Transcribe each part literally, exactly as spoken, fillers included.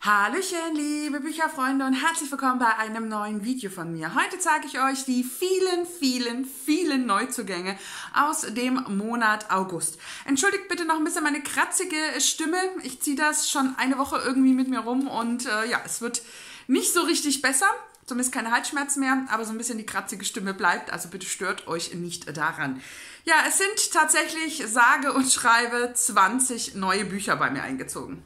Hallöchen, liebe Bücherfreunde und herzlich willkommen bei einem neuen Video von mir. Heute zeige ich euch die vielen, vielen, vielen Neuzugänge aus dem Monat August. Entschuldigt bitte noch ein bisschen meine kratzige Stimme. Ich ziehe das schon eine Woche irgendwie mit mir rum und äh, ja, es wird nicht so richtig besser. Zumindest keine Halsschmerzen mehr, aber so ein bisschen die kratzige Stimme bleibt. Also bitte stört euch nicht daran. Ja, es sind tatsächlich sage und schreibe zwanzig neue Bücher bei mir eingezogen.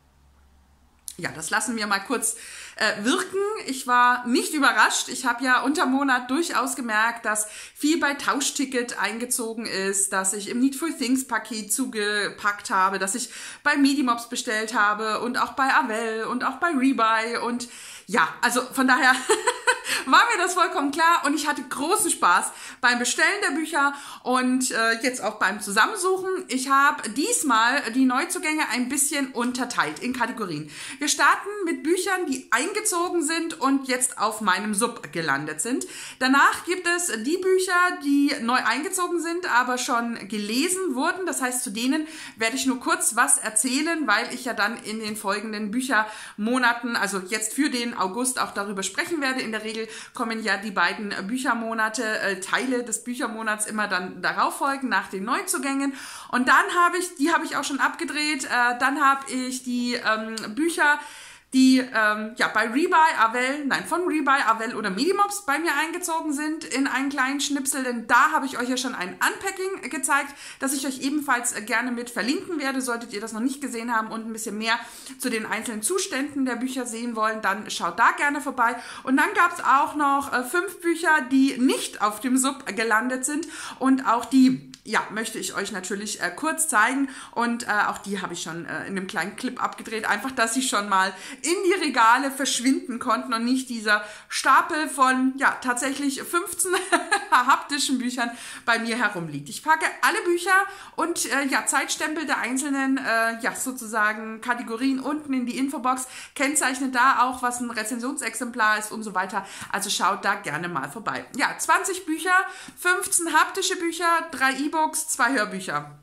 Ja, das lassen wir mal kurz äh, wirken. Ich war nicht überrascht. Ich habe ja unter Monat durchaus gemerkt, dass viel bei Tauschticket eingezogen ist, dass ich im Needful Things Paket zugepackt habe, dass ich bei Medimobs bestellt habe und auch bei Avell und auch bei Rebuy und ja, also von daher war mir das vollkommen klar und ich hatte großen Spaß beim Bestellen der Bücher und äh, jetzt auch beim Zusammensuchen. Ich habe diesmal die Neuzugänge ein bisschen unterteilt in Kategorien. Wir starten mit Büchern, die eingezogen sind und jetzt auf meinem Sub gelandet sind. Danach gibt es die Bücher, die neu eingezogen sind, aber schon gelesen wurden. Das heißt, zu denen werde ich nur kurz was erzählen, weil ich ja dann in den folgenden Büchermonaten, also jetzt für den August auch darüber sprechen werde. In der Regel kommen ja die beiden Büchermonate, äh, Teile des Büchermonats immer dann darauf folgen, nach den Neuzugängen. Und dann habe ich, die habe ich auch schon abgedreht, äh, dann habe ich die ähm, Bücher, die ähm, ja bei Rebuy, Avell, nein, von Rebuy, Avell oder Medimobs bei mir eingezogen sind in einen kleinen Schnipsel, denn da habe ich euch ja schon ein Unpacking gezeigt, das ich euch ebenfalls gerne mit verlinken werde. Solltet ihr das noch nicht gesehen haben und ein bisschen mehr zu den einzelnen Zuständen der Bücher sehen wollen, dann schaut da gerne vorbei. Und dann gab es auch noch äh, fünf Bücher, die nicht auf dem Sub gelandet sind und auch die ja, möchte ich euch natürlich äh, kurz zeigen und äh, auch die habe ich schon äh, in einem kleinen Clip abgedreht, einfach, dass sie schon mal in die Regale verschwinden konnten und nicht dieser Stapel von, ja, tatsächlich fünfzehn haptischen Büchern bei mir herumliegt. Ich packe alle Bücher und, äh, ja, Zeitstempel der einzelnen, äh, ja, sozusagen Kategorien unten in die Infobox, kennzeichnet da auch, was ein Rezensionsexemplar ist und so weiter, also schaut da gerne mal vorbei. Ja, zwanzig Bücher, fünfzehn haptische Bücher, drei E-Books, zwei Hörbücher.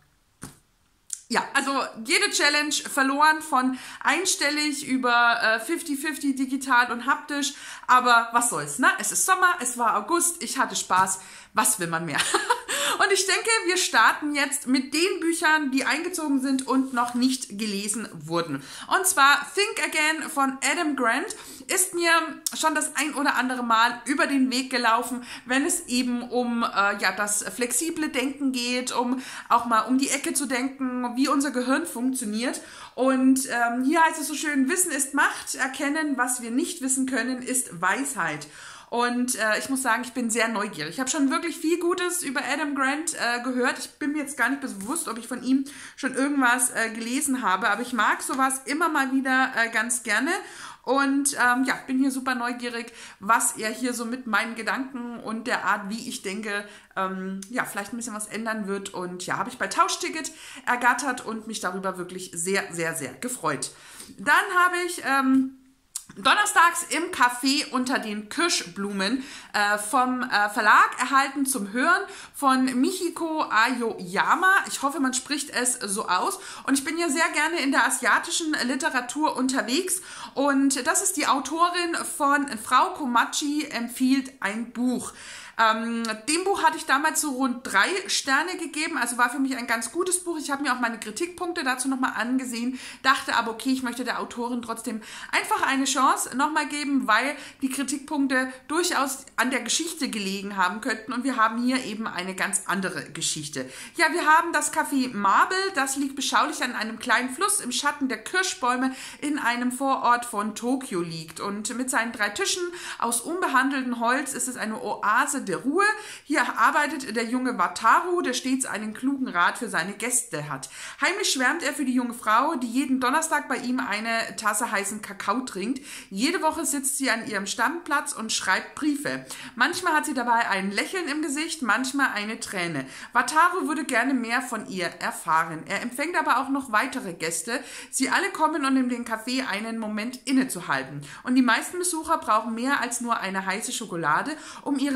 Ja, also jede Challenge verloren von einstellig über äh, fünfzig fünfzig digital und haptisch, aber was soll's, ne? Es ist Sommer, es war August, ich hatte Spaß, was will man mehr? Und ich denke, wir starten jetzt mit den Büchern, die eingezogen sind und noch nicht gelesen wurden. Und zwar Think Again von Adam Grant ist mir schon das ein oder andere Mal über den Weg gelaufen, wenn es eben um äh, ja, das flexible Denken geht, um auch mal um die Ecke zu denken, wie unser Gehirn funktioniert. Und ähm, hier heißt es so schön, Wissen ist Macht, erkennen, was wir nicht wissen können, ist Weisheit. Und äh, ich muss sagen, ich bin sehr neugierig. Ich habe schon wirklich viel Gutes über Adam Grant äh, gehört. Ich bin mir jetzt gar nicht bewusst, ob ich von ihm schon irgendwas äh, gelesen habe. Aber ich mag sowas immer mal wieder äh, ganz gerne. Und ähm, ja, bin hier super neugierig, was er hier so mit meinen Gedanken und der Art, wie ich denke, ähm, ja, vielleicht ein bisschen was ändern wird. Und ja, habe ich bei Tauschticket ergattert und mich darüber wirklich sehr, sehr, sehr gefreut. Dann habe ich Ähm, donnerstags im Café unter den Kirschblumen äh, vom äh, Verlag erhalten zum Hören von Michiko Aoyama. Ich hoffe, man spricht es so aus. Und ich bin ja sehr gerne in der asiatischen Literatur unterwegs. Und das ist die Autorin von Frau Komachi empfiehlt ein Buch. Ähm, dem Buch hatte ich damals so rund drei Sterne gegeben, also war für mich ein ganz gutes Buch. Ich habe mir auch meine Kritikpunkte dazu nochmal angesehen, dachte aber, okay, ich möchte der Autorin trotzdem einfach eine Chance nochmal geben, weil die Kritikpunkte durchaus an der Geschichte gelegen haben könnten und wir haben hier eben eine ganz andere Geschichte. Ja, wir haben das Café Marble, das liegt beschaulich an einem kleinen Fluss im Schatten der Kirschbäume in einem Vorort von Tokio liegt und mit seinen drei Tischen aus unbehandeltem Holz ist es eine Oase der Ruhe. Hier arbeitet der junge Wataru, der stets einen klugen Rat für seine Gäste hat. Heimlich schwärmt er für die junge Frau, die jeden Donnerstag bei ihm eine Tasse heißen Kakao trinkt. Jede Woche sitzt sie an ihrem Stammplatz und schreibt Briefe. Manchmal hat sie dabei ein Lächeln im Gesicht, manchmal eine Träne. Wataru würde gerne mehr von ihr erfahren. Er empfängt aber auch noch weitere Gäste. Sie alle kommen, um in den Café einen Moment innezuhalten. Und die meisten Besucher brauchen mehr als nur eine heiße Schokolade, um ihrem Leben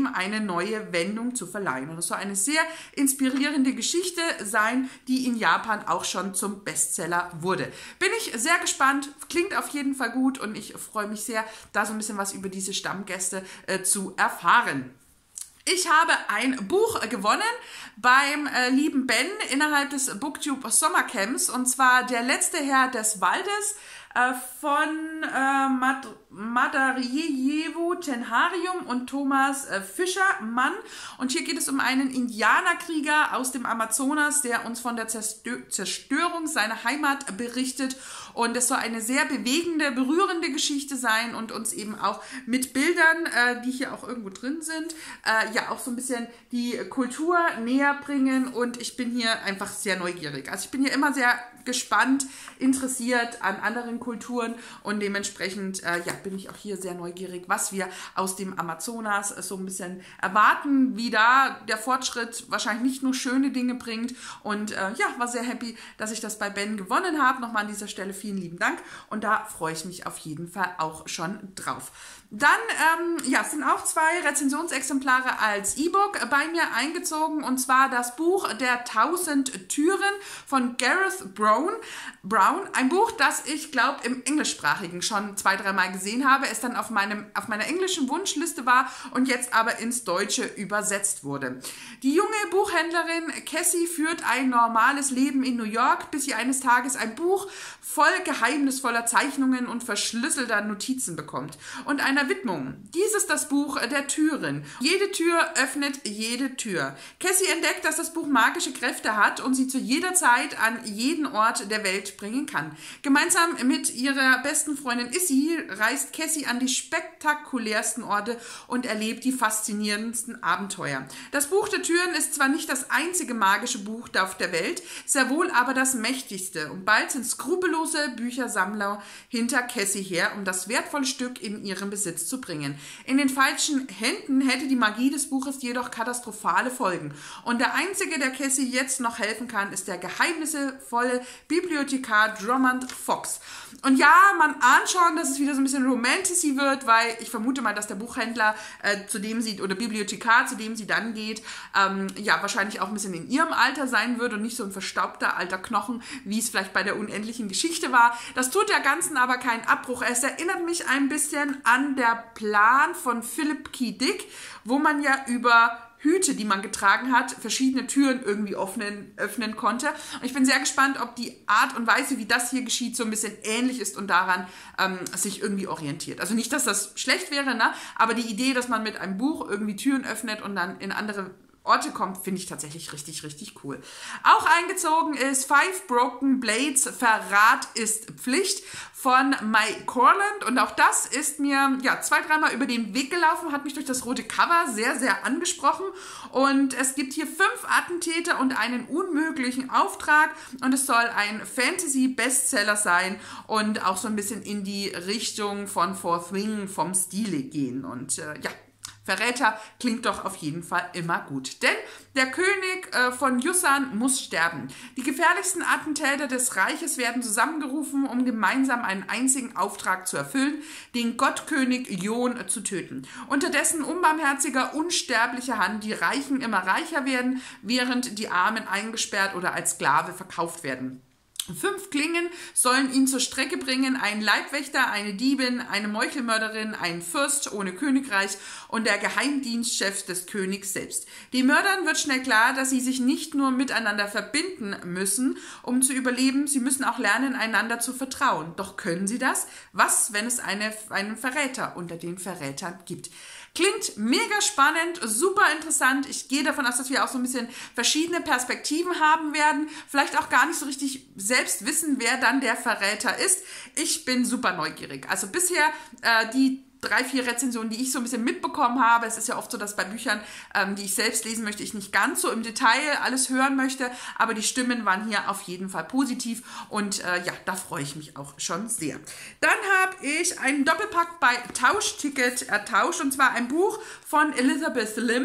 Leben eine neue Wendung zu verleihen. Und es soll eine sehr inspirierende Geschichte sein, die in Japan auch schon zum Bestseller wurde. Bin ich sehr gespannt, klingt auf jeden Fall gut und ich freue mich sehr, da so ein bisschen was über diese Stammgäste äh, zu erfahren. Ich habe ein Buch gewonnen beim äh, lieben Ben innerhalb des Booktube Sommercamps, und zwar Der letzte Herr des Waldes äh, von äh, Mad Madarijevo Tenharium und Thomas äh, Fischermann. Und hier geht es um einen Indianerkrieger aus dem Amazonas, der uns von der Zerstö Zerstörung seiner Heimat berichtet. Und es soll eine sehr bewegende, berührende Geschichte sein und uns eben auch mit Bildern, äh, die hier auch irgendwo drin sind, äh, ja auch so ein bisschen die Kultur näher bringen. Und ich bin hier einfach sehr neugierig. Also ich bin hier immer sehr gespannt, interessiert an anderen Kulturen und dementsprechend äh, ja, bin ich auch hier sehr neugierig, was wir aus dem Amazonas so ein bisschen erwarten, wie da der Fortschritt wahrscheinlich nicht nur schöne Dinge bringt. Und äh, ja, war sehr happy, dass ich das bei Ben gewonnen habe. Nochmal an dieser Stelle vielen lieben Dank und da freue ich mich auf jeden Fall auch schon drauf. Dann ähm, ja, sind auch zwei Rezensionsexemplare als E-Book bei mir eingezogen, und zwar das Buch Der tausend Türen von Gareth Brown. Brown, ein Buch, das ich glaube im Englischsprachigen schon zwei, dreimal gesehen habe, es dann auf, meinem, auf meiner englischen Wunschliste war und jetzt aber ins Deutsche übersetzt wurde. Die junge Buchhändlerin Cassie führt ein normales Leben in New York, bis sie eines Tages ein Buch voll geheimnisvoller Zeichnungen und verschlüsselter Notizen bekommt und einer Widmung. Dies ist das Buch der Türen. Jede Tür öffnet jede Tür. Cassie entdeckt, dass das Buch magische Kräfte hat und sie zu jeder Zeit an jeden Ort der Welt bringen kann. Gemeinsam mit ihrer besten Freundin Issy reist Cassie an die spektakulärsten Orte und erlebt die faszinierendsten Abenteuer. Das Buch der Türen ist zwar nicht das einzige magische Buch auf der Welt, sehr wohl aber das mächtigste, und bald sind skrupellose Büchersammler hinter Cassie her, um das wertvolle Stück in ihren Besitz zu bringen. In den falschen Händen hätte die Magie des Buches jedoch katastrophale Folgen. Und der Einzige, der Cassie jetzt noch helfen kann, ist der geheimnisvolle Bibliothekar Drummond Fox. Und ja, man ahnt schon, dass es wieder so ein bisschen Romantasy wird, weil ich vermute mal, dass der Buchhändler, äh, zu dem sie, oder Bibliothekar, zu dem sie dann geht, ähm, ja, wahrscheinlich auch ein bisschen in ihrem Alter sein wird und nicht so ein verstaubter alter Knochen, wie es vielleicht bei der unendlichen Geschichte war. Das tut der Ganzen aber keinen Abbruch. Es erinnert mich ein bisschen an der Plan von Philip K. Dick, wo man ja über Hüte, die man getragen hat, verschiedene Türen irgendwie öffnen, öffnen konnte. Und ich bin sehr gespannt, ob die Art und Weise, wie das hier geschieht, so ein bisschen ähnlich ist und daran ähm, sich irgendwie orientiert. Also nicht, dass das schlecht wäre, ne? Aber die Idee, dass man mit einem Buch irgendwie Türen öffnet und dann in andere Orte kommt, finde ich tatsächlich richtig, richtig cool. Auch eingezogen ist Five Broken Blades, Verrat ist Pflicht von Mike Corland, und auch das ist mir ja zwei, dreimal über den Weg gelaufen, hat mich durch das rote Cover sehr, sehr angesprochen, und es gibt hier fünf Attentäter und einen unmöglichen Auftrag, und es soll ein Fantasy-Bestseller sein und auch so ein bisschen in die Richtung von Fourth Wing vom Stile gehen, und äh, ja, Verräter klingt doch auf jeden Fall immer gut. Denn der König äh, von Yusan muss sterben. Die gefährlichsten Attentäter des Reiches werden zusammengerufen, um gemeinsam einen einzigen Auftrag zu erfüllen, den Gottkönig Yon zu töten. Unter dessen unbarmherziger, unsterblicher Hand die Reichen immer reicher werden, während die Armen eingesperrt oder als Sklave verkauft werden. Fünf Klingen sollen ihn zur Strecke bringen: ein Leibwächter, eine Diebin, eine Meuchelmörderin, ein Fürst ohne Königreich und der Geheimdienstchef des Königs selbst. Den Mördern wird schnell klar, dass sie sich nicht nur miteinander verbinden müssen, um zu überleben, sie müssen auch lernen, einander zu vertrauen. Doch können sie das? Was, wenn es eine, einen Verräter unter den Verrätern gibt? Klingt mega spannend, super interessant. Ich gehe davon aus, dass wir auch so ein bisschen verschiedene Perspektiven haben werden. Vielleicht auch gar nicht so richtig selbst wissen, wer dann der Verräter ist. Ich bin super neugierig. Also bisher äh, die drei, vier Rezensionen, die ich so ein bisschen mitbekommen habe. Es ist ja oft so, dass bei Büchern, ähm, die ich selbst lesen möchte, ich nicht ganz so im Detail alles hören möchte, aber die Stimmen waren hier auf jeden Fall positiv, und äh, ja, da freue ich mich auch schon sehr. Dann habe ich einen Doppelpack bei Tauschticket ertauscht, und zwar ein Buch von Elizabeth Lim.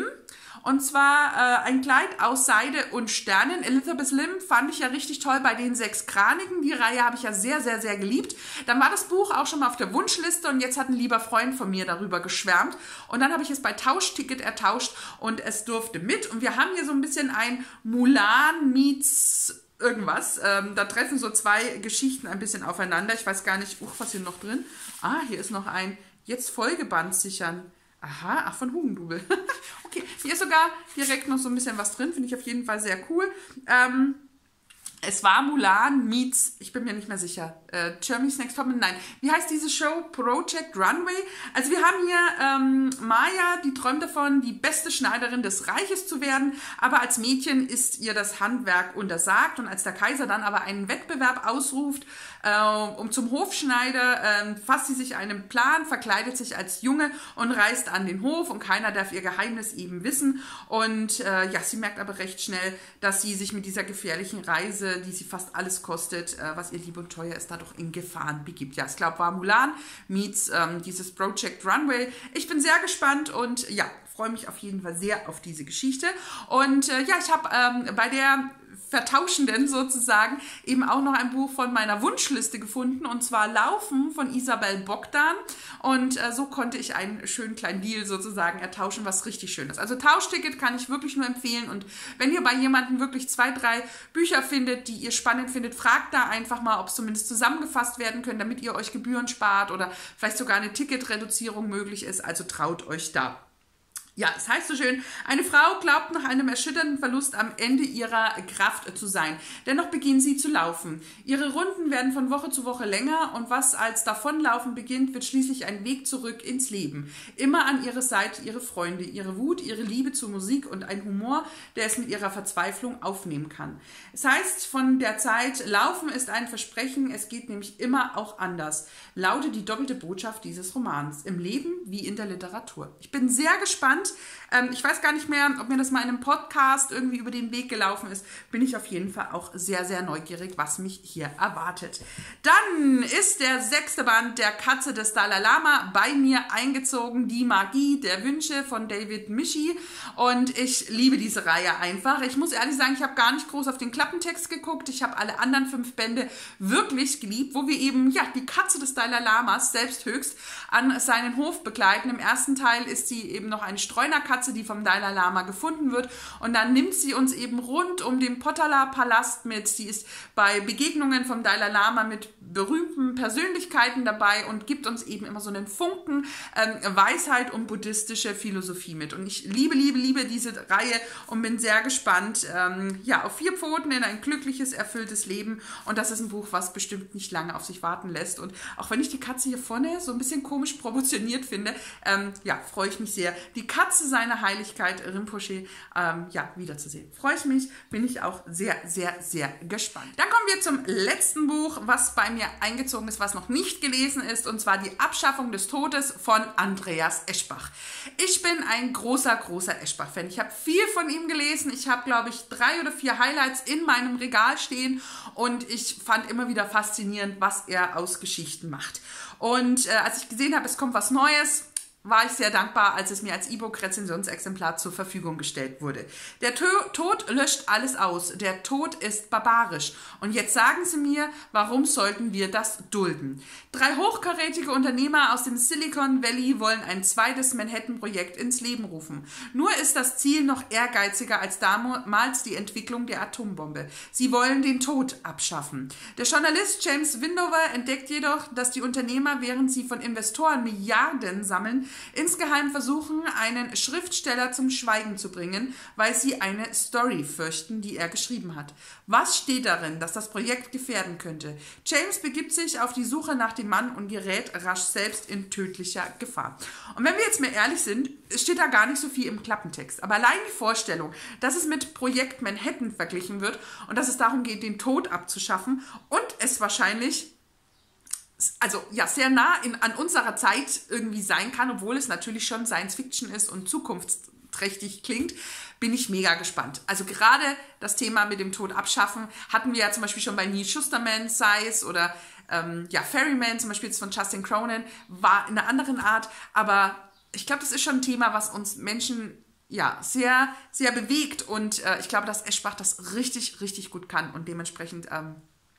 Und zwar äh, ein Kleid aus Seide und Sternen. Elizabeth Lim fand ich ja richtig toll bei den sechs Kraniken. Die Reihe habe ich ja sehr, sehr, sehr geliebt. Dann war das Buch auch schon mal auf der Wunschliste und jetzt hat ein lieber Freund von mir darüber geschwärmt. Und dann habe ich es bei Tauschticket ertauscht und es durfte mit. Und wir haben hier so ein bisschen ein Mulan meets irgendwas. Ähm, da treffen so zwei Geschichten ein bisschen aufeinander. Ich weiß gar nicht, uh, was hier noch drin. Ah, hier ist noch ein jetzt Folgeband sichern. Aha, ach, von Hugendubel. Okay, hier ist sogar direkt noch so ein bisschen was drin. Finde ich auf jeden Fall sehr cool. Ähm, es war Mulan meets, ich bin mir nicht mehr sicher, äh, Germany's Next Top, nein, wie heißt diese Show? Project Runway. Also wir haben hier ähm, Maya, die träumt davon, die beste Schneiderin des Reiches zu werden, aber als Mädchen ist ihr das Handwerk untersagt und als der Kaiser dann aber einen Wettbewerb ausruft, äh, um zum Hofschneider, äh, fasst sie sich einen Plan, verkleidet sich als Junge und reist an den Hof und keiner darf ihr Geheimnis eben wissen und äh, ja, sie merkt aber recht schnell, dass sie sich mit dieser gefährlichen Reise, die sie fast alles kostet, äh, was ihr lieb und teuer ist, da doch in Gefahren begibt. Ja, ich glaube, war Mulan meets ähm, dieses Project Runway. Ich bin sehr gespannt und ja, freue mich auf jeden Fall sehr auf diese Geschichte. Und äh, ja, ich habe ähm, bei der Vertauschenden sozusagen eben auch noch ein Buch von meiner Wunschliste gefunden und zwar Laufen von Isabel Bogdan und äh, so konnte ich einen schönen kleinen Deal sozusagen ertauschen, was richtig schön ist. Also Tauschticket kann ich wirklich nur empfehlen und wenn ihr bei jemandem wirklich zwei, drei Bücher findet, die ihr spannend findet, fragt da einfach mal, ob es zumindest zusammengefasst werden können, damit ihr euch Gebühren spart oder vielleicht sogar eine Ticketreduzierung möglich ist, also traut euch da. Ja, es heißt so schön, eine Frau glaubt nach einem erschütternden Verlust am Ende ihrer Kraft zu sein. Dennoch beginnt sie zu laufen. Ihre Runden werden von Woche zu Woche länger und was als Davonlaufen beginnt, wird schließlich ein Weg zurück ins Leben. Immer an ihrer Seite ihre Freunde, ihre Wut, ihre Liebe zur Musik und ein Humor, der es mit ihrer Verzweiflung aufnehmen kann. Es heißt von der Zeit, Laufen ist ein Versprechen, es geht nämlich immer auch anders, lautet die doppelte Botschaft dieses Romans, im Leben wie in der Literatur. Ich bin sehr gespannt. Ähm, ich weiß gar nicht mehr, ob mir das mal in einem Podcast irgendwie über den Weg gelaufen ist. Bin ich auf jeden Fall auch sehr, sehr neugierig, was mich hier erwartet. Dann ist der sechste Band der Katze des Dalai Lama bei mir eingezogen. Die Magie der Wünsche von David Michie. Und ich liebe diese Reihe einfach. Ich muss ehrlich sagen, ich habe gar nicht groß auf den Klappentext geguckt. Ich habe alle anderen fünf Bände wirklich geliebt, wo wir eben ja die Katze des Dalai Lamas selbst höchst an seinen Hof begleiten. Im ersten Teil ist sie eben noch eine Streunerkatze, die vom Dalai Lama gefunden wird und dann nimmt sie uns eben rund um den Potala-Palast mit. Sie ist bei Begegnungen vom Dalai Lama mit berühmten Persönlichkeiten dabei und gibt uns eben immer so einen Funken ähm, Weisheit und buddhistische Philosophie mit. Und ich liebe, liebe, liebe diese Reihe und bin sehr gespannt ähm, ja, auf vier Pfoten in ein glückliches, erfülltes Leben. Und das ist ein Buch, was bestimmt nicht lange auf sich warten lässt. Und auch wenn ich die Katze hier vorne so ein bisschen komisch proportioniert finde, ähm, ja, freue ich mich sehr, die Katze seiner Heiligkeit Rinpoche ähm, ja, wiederzusehen. Freue ich mich, bin ich auch sehr, sehr, sehr gespannt. Dann kommen wir zum letzten Buch, was bei mir eingezogen ist, was noch nicht gelesen ist, und zwar Die Abschaffung des Todes von Andreas Eschbach. Ich bin ein großer, großer Eschbach-Fan. Ich habe viel von ihm gelesen. Ich habe, glaube ich, drei oder vier Highlights in meinem Regal stehen und ich fand immer wieder faszinierend, was er aus Geschichten macht. Und äh, als ich gesehen habe, es kommt was Neues, war ich sehr dankbar, als es mir als E-Book-Rezensionsexemplar zur Verfügung gestellt wurde. Der Tod löscht alles aus. Der Tod ist barbarisch. Und jetzt sagen Sie mir, warum sollten wir das dulden? Drei hochkarätige Unternehmer aus dem Silicon Valley wollen ein zweites Manhattan-Projekt ins Leben rufen. Nur ist das Ziel noch ehrgeiziger als damals die Entwicklung der Atombombe. Sie wollen den Tod abschaffen. Der Journalist James Windover entdeckt jedoch, dass die Unternehmer, während sie von Investoren Milliarden sammeln, insgeheim versuchen, einen Schriftsteller zum Schweigen zu bringen, weil sie eine Story fürchten, die er geschrieben hat. Was steht darin, dass das Projekt gefährden könnte? James begibt sich auf die Suche nach dem Mann und gerät rasch selbst in tödlicher Gefahr. Und wenn wir jetzt mal ehrlich sind, steht da gar nicht so viel im Klappentext. Aber allein die Vorstellung, dass es mit Projekt Manhattan verglichen wird und dass es darum geht, den Tod abzuschaffen und es wahrscheinlich also ja, sehr nah in, an unserer Zeit irgendwie sein kann, obwohl es natürlich schon Science Fiction ist und zukunftsträchtig klingt, bin ich mega gespannt. Also gerade das Thema mit dem Tod abschaffen hatten wir ja zum Beispiel schon bei Neil Schusterman, Size oder ähm, ja, Ferryman, zum Beispiel jetzt von Justin Cronin, war in einer anderen Art, aber ich glaube, das ist schon ein Thema, was uns Menschen ja, sehr, sehr bewegt und äh, ich glaube, dass Eschbach das richtig, richtig gut kann und dementsprechend, ähm,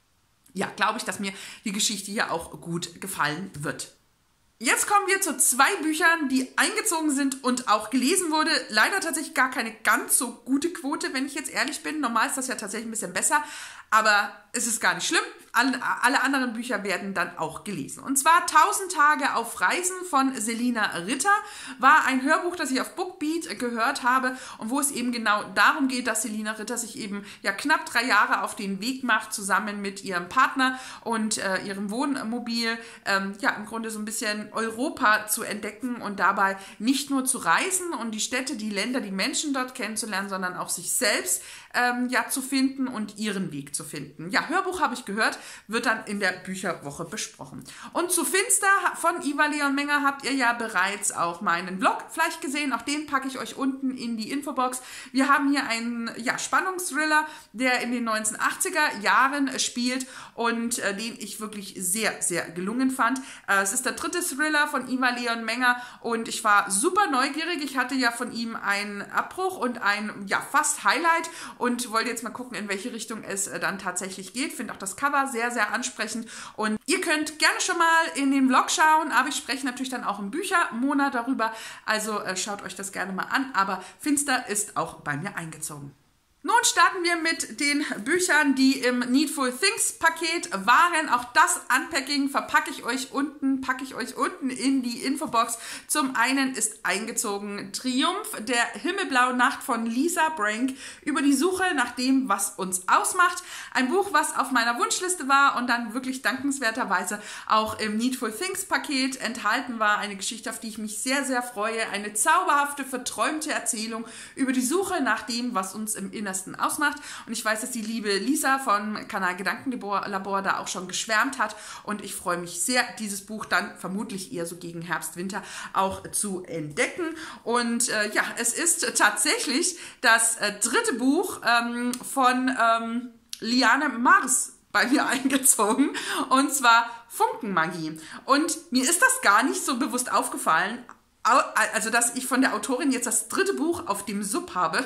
ja, glaube ich, dass mir die Geschichte hier auch gut gefallen wird. Jetzt kommen wir zu zwei Büchern, die eingezogen sind und auch gelesen wurde. Leider tatsächlich gar keine ganz so gute Quote, wenn ich jetzt ehrlich bin. Normal ist das ja tatsächlich ein bisschen besser, aber es ist gar nicht schlimm. Alle, alle anderen Bücher werden dann auch gelesen. Und zwar tausend Tage auf Reisen von Selina Ritter war ein Hörbuch, das ich auf Bookbeat gehört habe und wo es eben genau darum geht, dass Selina Ritter sich eben ja knapp drei Jahre auf den Weg macht, zusammen mit ihrem Partner und äh, ihrem Wohnmobil, ähm, ja im Grunde so ein bisschen Europa zu entdecken und dabei nicht nur zu reisen und die Städte, die Länder, die Menschen dort kennenzulernen, sondern auch sich selbst ähm, ja zu finden und ihren Weg zu finden. Ja, Hörbuch habe ich gehört, wird dann in der Bücherwoche besprochen. Und zu Finster von Ivar Leon Menger habt ihr ja bereits auch meinen Blog vielleicht gesehen. Auch den packe ich euch unten in die Infobox. Wir haben hier einen ja, Spannungsthriller, der in den neunzehnhundertachtziger Jahren spielt und äh, den ich wirklich sehr, sehr gelungen fand. Äh, es ist der dritte Thriller von Ivar Leon Menger und ich war super neugierig. Ich hatte ja von ihm einen Abbruch und ein ja, fast Highlight und wollte jetzt mal gucken, in welche Richtung es äh, dann tatsächlich geht. Finde auch das Cover sehr, sehr ansprechend und ihr könnt gerne schon mal in den Vlog schauen, aber ich spreche natürlich dann auch im Büchermonat darüber, also äh, schaut euch das gerne mal an, aber Finster ist auch bei mir eingezogen. Nun starten wir mit den Büchern, die im Needful Things Paket waren. Auch das Unpacking verpacke ich euch unten, packe ich euch unten in die Infobox. Zum einen ist eingezogen Triumph, der himmelblaue Nacht von Lisa Brank über die Suche nach dem, was uns ausmacht. Ein Buch, was auf meiner Wunschliste war und dann wirklich dankenswerterweise auch im Needful Things Paket enthalten war. Eine Geschichte, auf die ich mich sehr, sehr freue. Eine zauberhafte, verträumte Erzählung über die Suche nach dem, was uns im Inneren ausmacht. Und ich weiß, dass die liebe Lisa vom Kanal Gedankenlabor da auch schon geschwärmt hat und ich freue mich sehr, dieses Buch dann vermutlich eher so gegen Herbst, Winter auch zu entdecken. Und äh, ja, es ist tatsächlich das äh, dritte Buch ähm, von ähm, Liane Mars bei mir eingezogen und zwar Funkenmagie. Und mir ist das gar nicht so bewusst aufgefallen, also dass ich von der Autorin jetzt das dritte Buch auf dem Sub habe,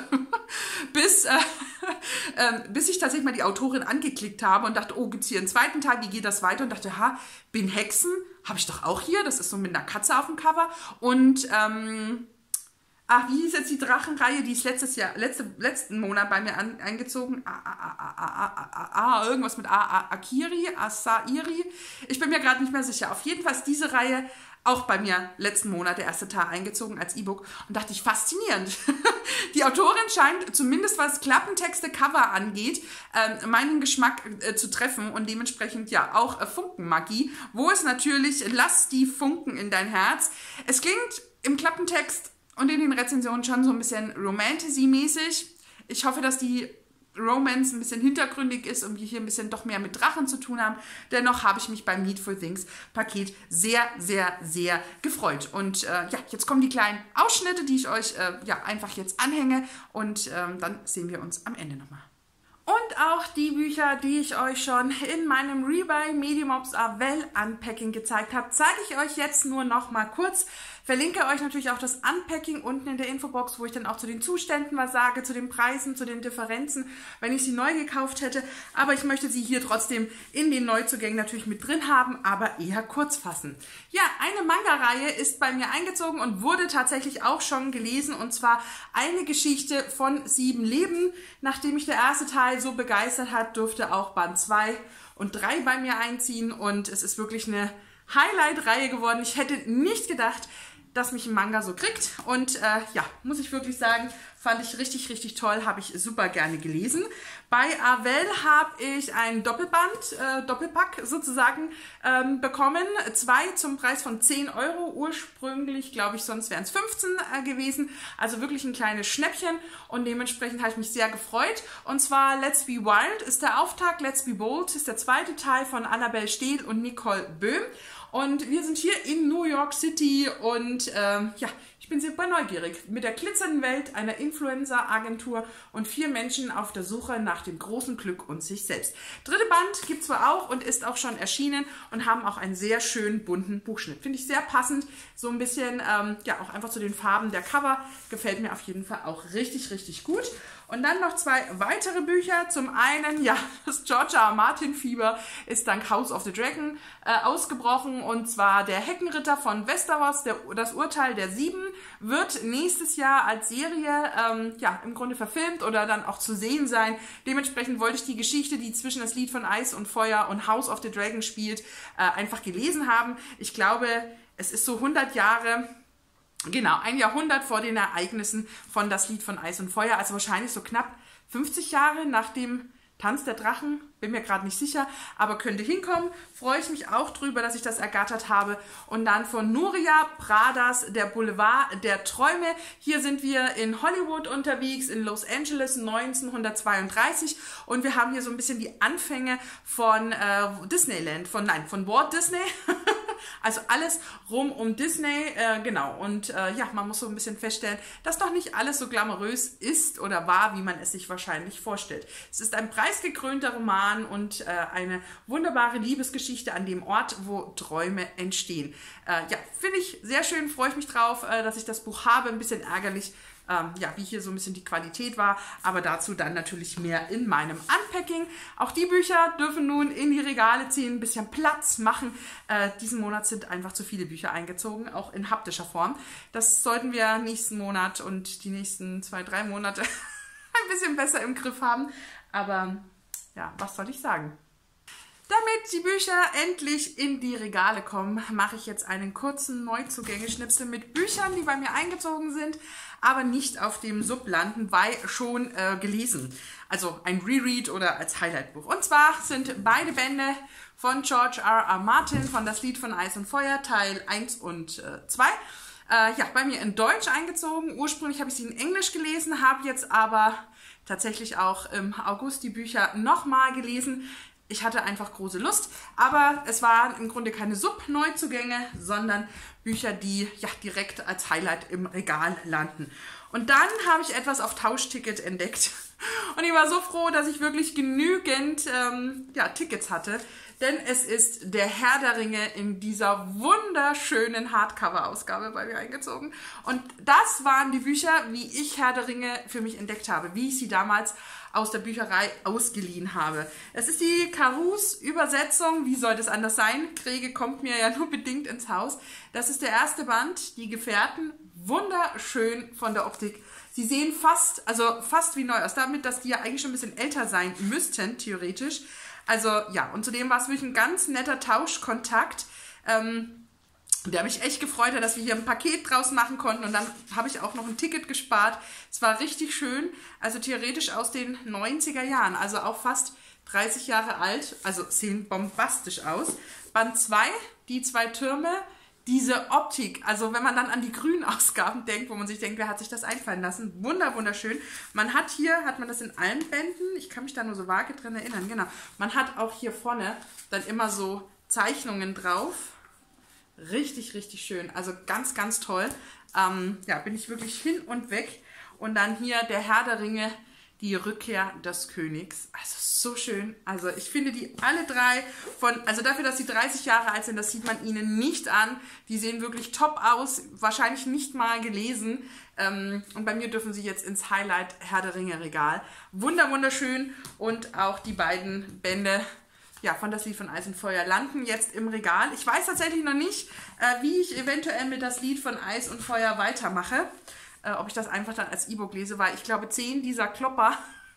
bis, äh, äh, bis ich tatsächlich mal die Autorin angeklickt habe und dachte, oh, gibt es hier einen zweiten Teil, wie geht das weiter? Und dachte, ha, Bin Hexen habe ich doch auch hier, das ist so mit einer Katze auf dem Cover. Und, ähm, ach, wie hieß jetzt die Drachenreihe, die ist letztes Jahr, letzte, letzten Monat bei mir an, eingezogen. Ah, ah, ah, ah, ah, ah, irgendwas mit A, A, Akiri, Asairi. Ich bin mir gerade nicht mehr sicher. Auf jeden Fall ist diese Reihe auch bei mir letzten Monat der erste Teil eingezogen als E-Book und dachte ich, faszinierend. Die Autorin scheint, zumindest was Klappentexte, Cover angeht, äh, meinen Geschmack äh, zu treffen und dementsprechend ja auch äh, Funkenmagie, wo es natürlich, lass die Funken in dein Herz. Es klingt im Klappentext und in den Rezensionen schon so ein bisschen Romantasy-mäßig. Ich hoffe, dass die Romance ein bisschen hintergründig ist und wir hier ein bisschen doch mehr mit Drachen zu tun haben. Dennoch habe ich mich beim Needful Things Paket sehr, sehr, sehr gefreut. Und äh, ja, jetzt kommen die kleinen Ausschnitte, die ich euch äh, ja einfach jetzt anhänge und ähm, dann sehen wir uns am Ende nochmal. Und auch die Bücher, die ich euch schon in meinem Rebuy Medium Ops Avell Unpacking gezeigt habe, zeige ich euch jetzt nur noch mal kurz. Verlinke euch natürlich auch das Unpacking unten in der Infobox, wo ich dann auch zu den Zuständen was sage, zu den Preisen, zu den Differenzen, wenn ich sie neu gekauft hätte. Aber ich möchte sie hier trotzdem in den Neuzugängen natürlich mit drin haben, aber eher kurz fassen. Ja, eine Manga-Reihe ist bei mir eingezogen und wurde tatsächlich auch schon gelesen. Und zwar eine Geschichte von sieben Leben. Nachdem mich der erste Teil so begeistert hat, durfte auch Band zwei und drei bei mir einziehen. Und es ist wirklich eine Highlight-Reihe geworden. Ich hätte nicht gedacht, dass mich ein Manga so kriegt und äh, ja, muss ich wirklich sagen, fand ich richtig, richtig toll, habe ich super gerne gelesen. Bei Avell habe ich ein Doppelband, äh, Doppelpack sozusagen ähm, bekommen, zwei zum Preis von zehn Euro, ursprünglich glaube ich, sonst wären es fünfzehn äh, gewesen, also wirklich ein kleines Schnäppchen und dementsprechend habe ich mich sehr gefreut und zwar Let's Be Wild ist der Auftakt, Let's Be Bold ist der zweite Teil von Annabelle Stehl und Nicole Böhm. Und wir sind hier in New York City und ähm, ja, ich bin super neugierig. Mit der glitzernden Welt einer Influencer-Agentur und vier Menschen auf der Suche nach dem großen Glück und sich selbst. Dritte Band gibt es zwar auch und ist auch schon erschienen und haben auch einen sehr schönen bunten Buchschnitt. Finde ich sehr passend, so ein bisschen, ähm, ja, auch einfach zu den Farben der Cover. Gefällt mir auf jeden Fall auch richtig, richtig gut. Und dann noch zwei weitere Bücher. Zum einen, ja, das George R. R. Martin Fieber ist dank House of the Dragon äh, ausgebrochen. Und zwar der Heckenritter von Westeros, der, das Urteil der Sieben, wird nächstes Jahr als Serie, ähm, ja, im Grunde verfilmt oder dann auch zu sehen sein. Dementsprechend wollte ich die Geschichte, die zwischen das Lied von Eis und Feuer und House of the Dragon spielt, äh, einfach gelesen haben. Ich glaube, es ist so hundert Jahre... Genau, ein Jahrhundert vor den Ereignissen von Das Lied von Eis und Feuer, also wahrscheinlich so knapp fünfzig Jahre nach dem Tanz der Drachen, bin mir gerade nicht sicher, aber könnte hinkommen. Freue ich mich auch drüber, dass ich das ergattert habe. Und dann von Nuria Pradas, der Boulevard der Träume. Hier sind wir in Hollywood unterwegs, in Los Angeles neunzehnhundertzweiunddreißig. Und wir haben hier so ein bisschen die Anfänge von äh, Disneyland, von, nein, von Walt Disney. Also alles rum um Disney, äh, genau. Und äh, ja, man muss so ein bisschen feststellen, dass doch nicht alles so glamourös ist oder war, wie man es sich wahrscheinlich vorstellt. Es ist ein preisgekrönter Roman und äh, eine wunderbare Liebesgeschichte an dem Ort, wo Träume entstehen. Äh, ja, finde ich sehr schön, freue ich mich drauf, äh, dass ich das Buch habe. Ein bisschen ärgerlich, Ähm, ja, wie hier so ein bisschen die Qualität war, aber dazu dann natürlich mehr in meinem Unpacking. Auch die Bücher dürfen nun in die Regale ziehen, ein bisschen Platz machen. Äh, diesen Monat sind einfach zu viele Bücher eingezogen, auch in haptischer Form. Das sollten wir nächsten Monat und die nächsten zwei, drei Monate ein bisschen besser im Griff haben. Aber ja, was soll ich sagen? Damit die Bücher endlich in die Regale kommen, mache ich jetzt einen kurzen Neuzugänge-Schnipsel mit Büchern, die bei mir eingezogen sind, aber nicht auf dem Sub landen, weil schon äh, gelesen. Also ein Reread oder als Highlightbuch. Und zwar sind beide Bände von George R. R. Martin von Das Lied von Eis und Feuer, Teil eins und zwei. Äh, ja, bei mir in Deutsch eingezogen. Ursprünglich habe ich sie in Englisch gelesen, habe jetzt aber tatsächlich auch im August die Bücher nochmal gelesen. Ich hatte einfach große Lust, aber es waren im Grunde keine Sub-Neuzugänge, sondern Bücher, die ja direkt als Highlight im Regal landen. Und dann habe ich etwas auf Tauschticket entdeckt und ich war so froh, dass ich wirklich genügend ähm, ja, Tickets hatte, denn es ist der Herr der Ringe in dieser wunderschönen Hardcover-Ausgabe bei mir eingezogen. Und das waren die Bücher, wie ich Herr der Ringe für mich entdeckt habe, wie ich sie damals aus der Bücherei ausgeliehen habe. Es ist die Karus-Übersetzung, wie soll das anders sein? Kriege kommt mir ja nur bedingt ins Haus. Das ist der erste Band, die Gefährten, wunderschön von der Optik. Sie sehen fast, also fast wie neu aus, damit, dass die ja eigentlich schon ein bisschen älter sein müssten, theoretisch. Also ja, und zudem war es wirklich ein ganz netter Tauschkontakt. Ähm, Der mich echt gefreut hat, dass wir hier ein Paket draus machen konnten und dann habe ich auch noch ein Ticket gespart. Es war richtig schön, also theoretisch aus den neunziger Jahren, also auch fast dreißig Jahre alt, also sehen bombastisch aus. Band zwei, die zwei Türme, diese Optik, also wenn man dann an die grünen Ausgaben denkt, wo man sich denkt, wer hat sich das einfallen lassen, wunder, wunderschön. Man hat hier, hat man das in allen Bänden, ich kann mich da nur so vage dran erinnern, genau. Man hat auch hier vorne dann immer so Zeichnungen drauf. Richtig, richtig schön. Also ganz, ganz toll. Ähm, ja, bin ich wirklich hin und weg. Und dann hier der Herr der Ringe, die Rückkehr des Königs. Also so schön. Also ich finde die alle drei von, also dafür, dass sie dreißig Jahre alt sind, das sieht man ihnen nicht an. Die sehen wirklich top aus. Wahrscheinlich nicht mal gelesen. Ähm, und bei mir dürfen sie jetzt ins Highlight Herr der Ringe Regal. Wunder, wunderschön. Und auch die beiden Bände, ja, von Das Lied von Eis und Feuer landen jetzt im Regal. Ich weiß tatsächlich noch nicht, äh, wie ich eventuell mit Das Lied von Eis und Feuer weitermache. Äh, ob ich das einfach dann als E-Book lese, weil ich glaube, zehn dieser Klopper,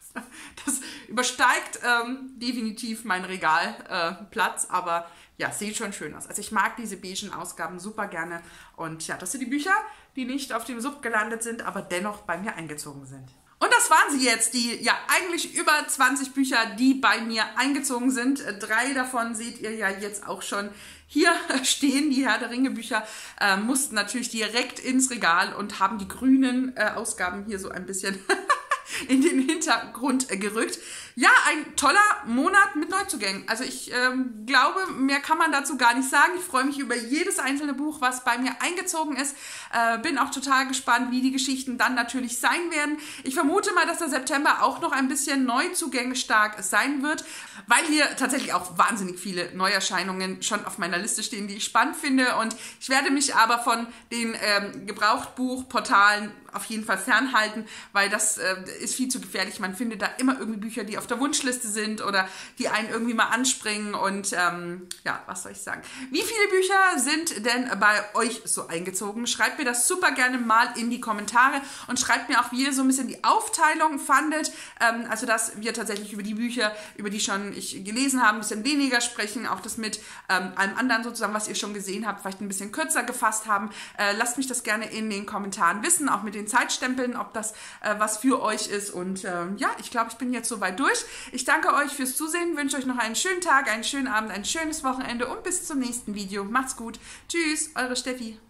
das übersteigt ähm, definitiv meinen Regalplatz. Äh, aber ja, sieht schon schön aus. Also ich mag diese beigen Ausgaben super gerne. Und ja, das sind die Bücher, die nicht auf dem Sub gelandet sind, aber dennoch bei mir eingezogen sind. Und das waren sie jetzt, die ja eigentlich über zwanzig Bücher, die bei mir eingezogen sind. Drei davon seht ihr ja jetzt auch schon hier stehen. Die Herr der Ringe Bücher äh, mussten natürlich direkt ins Regal und haben die grünen äh, Ausgaben hier so ein bisschen in den Hintergrund gerückt. Ja, ein toller Monat mit Neuzugängen. Also ich ähm, glaube, mehr kann man dazu gar nicht sagen. Ich freue mich über jedes einzelne Buch, was bei mir eingezogen ist. Äh, bin auch total gespannt, wie die Geschichten dann natürlich sein werden. Ich vermute mal, dass der September auch noch ein bisschen Neuzugänge stark sein wird, weil hier tatsächlich auch wahnsinnig viele Neuerscheinungen schon auf meiner Liste stehen, die ich spannend finde. Und ich werde mich aber von den ähm, Gebrauchtbuchportalen auf jeden Fall fernhalten, weil das äh, ist viel zu gefährlich. Man findet da immer irgendwie Bücher, die auf der Wunschliste sind oder die einen irgendwie mal anspringen und ähm, ja, was soll ich sagen. Wie viele Bücher sind denn bei euch so eingezogen? Schreibt mir das super gerne mal in die Kommentare und schreibt mir auch, wie ihr so ein bisschen die Aufteilung fandet. Ähm, also, dass wir tatsächlich über die Bücher, über die schon ich gelesen habe, ein bisschen weniger sprechen, auch das mit ähm, allem anderen sozusagen, was ihr schon gesehen habt, vielleicht ein bisschen kürzer gefasst haben. Äh, lasst mich das gerne in den Kommentaren wissen, auch mit den Zeitstempeln, ob das äh, was für euch ist. Und äh, ja, ich glaube, ich bin jetzt soweit durch. Ich danke euch fürs Zusehen, wünsche euch noch einen schönen Tag, einen schönen Abend, ein schönes Wochenende und bis zum nächsten Video. Macht's gut. Tschüss, eure Steffi.